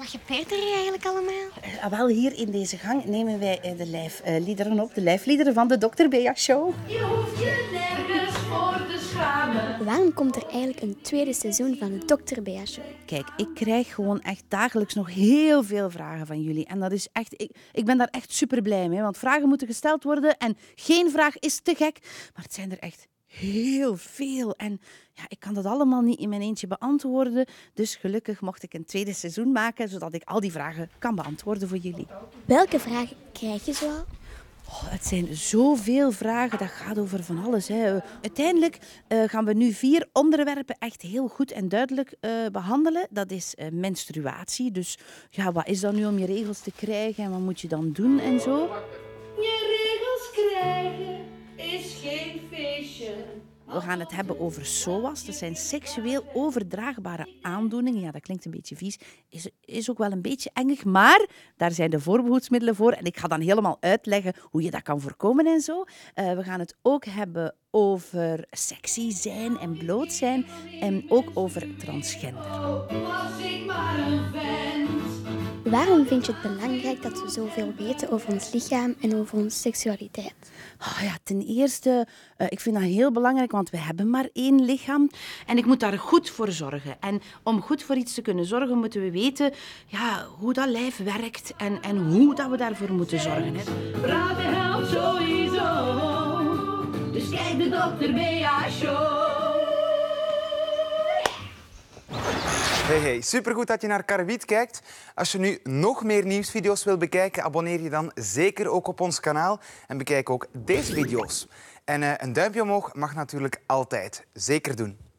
Wat gebeurt er hier eigenlijk allemaal? Wel, hier in deze gang nemen wij de lijfliederen op. De lijfliederen van de Dr. Bea Show. Je hoeft je nergens voor te schamen. Waarom komt er eigenlijk een tweede seizoen van de Dr. Bea Show? Kijk, ik krijg gewoon echt dagelijks nog heel veel vragen van jullie. En dat is echt, ik ben daar echt super blij mee. Want vragen moeten gesteld worden en geen vraag is te gek. Maar het zijn er echt heel veel. En ja, ik kan dat allemaal niet in mijn eentje beantwoorden. Dus gelukkig mocht ik een tweede seizoen maken, zodat ik al die vragen kan beantwoorden voor jullie. Welke vragen krijg je zoal? Oh, het zijn zoveel vragen, dat gaat over van alles. Hè. Uiteindelijk gaan we nu 4 onderwerpen echt heel goed en duidelijk behandelen. Dat is menstruatie. Dus ja, wat is dat nu om je regels te krijgen en wat moet je dan doen en zo? Je regels krijgen is geen feestje. We gaan het hebben over SOA's. Dat zijn seksueel overdraagbare aandoeningen. Ja, dat klinkt een beetje vies. Is ook wel een beetje engig, maar daar zijn de voorbehoedsmiddelen voor. En ik ga dan helemaal uitleggen hoe je dat kan voorkomen en zo. We gaan het ook hebben over sexy zijn en bloot zijn. En ook over transgender. Was ik maar een vent. Waarom vind je het belangrijk dat we zoveel weten over ons lichaam en over onze seksualiteit? Oh ja, ten eerste, ik vind dat heel belangrijk, want we hebben maar 1 lichaam. En ik moet daar goed voor zorgen. En om goed voor iets te kunnen zorgen, moeten we weten ja, hoe dat lijf werkt en hoe dat we daarvoor moeten zorgen. Hè. Praten helpt sowieso. Dus kijk de Dr. Bea Show. Hey, supergoed dat je naar Karawiet kijkt. Als je nu nog meer nieuwsvideo's wil bekijken, abonneer je dan zeker ook op ons kanaal. En bekijk ook deze video's. En een duimpje omhoog mag natuurlijk altijd. Zeker doen.